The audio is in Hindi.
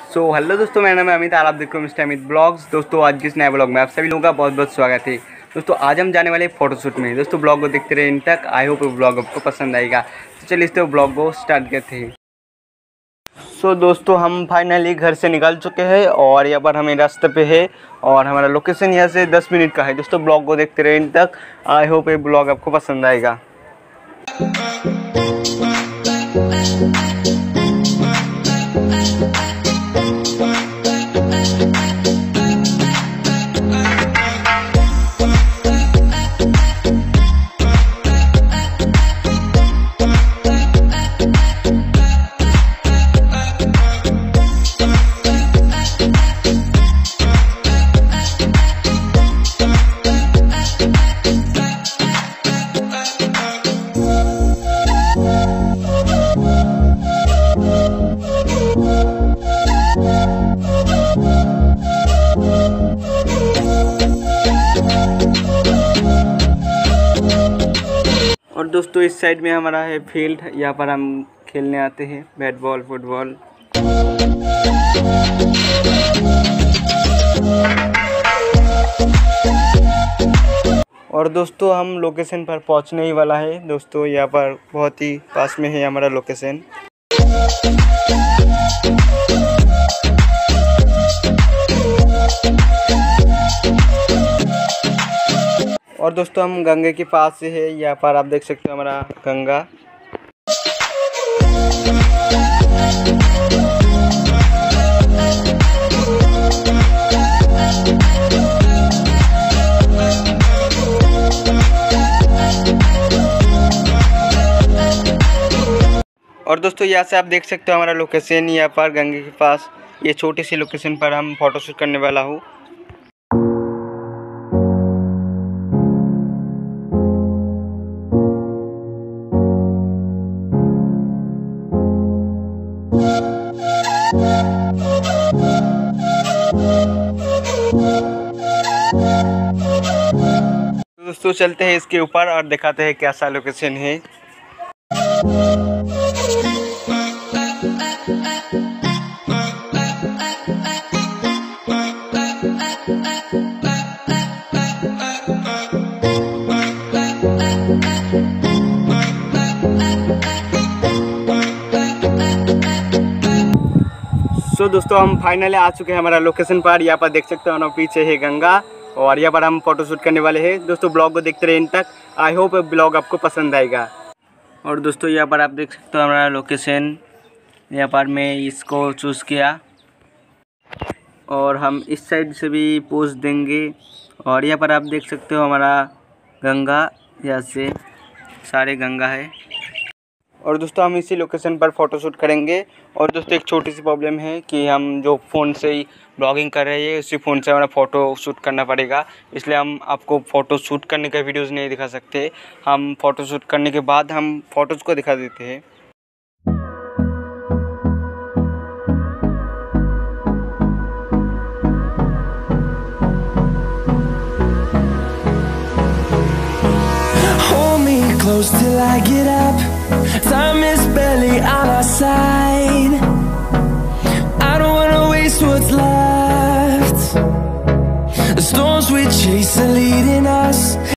हेलो दोस्तों, मेरा नाम है अमित और आप देख रहे हो मिस्टर अमित ब्लॉग्स। दोस्तों आज के इस नए ब्लॉग में आप सभी लोगों का बहुत बहुत स्वागत है। दोस्तों आज हम जाने वाले फोटोशूट में। दोस्तों ब्लॉग को देखते रहे इन तक। आई होप ब्लॉग आपको पसंद आएगा। तो चलिए इस ब्लॉग को स्टार्ट करते हैं। दोस्तों हम फाइनली घर से निकल चुके हैं और यहाँ पर हमें रास्ते पे है और हमारा लोकेशन यहाँ से 10 मिनट का है। दोस्तों ब्लॉग को देखते रहे इन तक। आई होप ये ब्लॉग आपको पसंद आएगा। और दोस्तों इस साइड में हमारा है फील्ड। यहाँ पर हम खेलने आते हैं बैट बॉल, फुटबॉल। और दोस्तों हम लोकेशन पर पहुंचने ही वाला है। दोस्तों यहाँ पर बहुत ही पास में है हमारा लोकेशन। और दोस्तों हम गंगे के पास से है। यहाँ पर आप देख सकते हो हमारा गंगा। और दोस्तों यहाँ से आप देख सकते हो हमारा लोकेशन यहाँ पर गंगे के पास। ये छोटी सी लोकेशन पर हम फोटोशूट करने वाला हूँ। दोस्तों चलते हैं इसके ऊपर और दिखाते हैं कैसा लोकेशन है। दोस्तों हम फाइनली आ चुके हैं हमारा लोकेशन पर। यहाँ पर देख सकते हो ना पीछे है गंगा और यहाँ पर हम फोटोशूट करने वाले हैं। दोस्तों ब्लॉग को देखते रहे इन तक। आई होप ब्लॉग आपको पसंद आएगा। और दोस्तों यहाँ पर आप देख सकते हो हमारा लोकेशन। यहाँ पर मैं इसको चूज़ किया और हम इस साइड से भी पोज देंगे। और यहाँ पर आप देख सकते हो हमारा गंगा, यहाँ से सारे गंगा है। और दोस्तों हम इसी लोकेशन पर फ़ोटोशूट करेंगे। और दोस्तों एक छोटी सी प्रॉब्लम है कि हम जो फ़ोन से ही ब्लॉगिंग कर रहे हैं उसी फ़ोन से हमारा फ़ोटो शूट करना पड़ेगा। इसलिए हम आपको फ़ोटो शूट करने का वीडियोज़ नहीं दिखा सकते। हम फ़ोटो शूट करने के बाद हम फ़ोटोज़ को दिखा देते हैं। Close till I get up. Time is barely on our side. I don't wanna waste what's left. The storms we chase are leading us.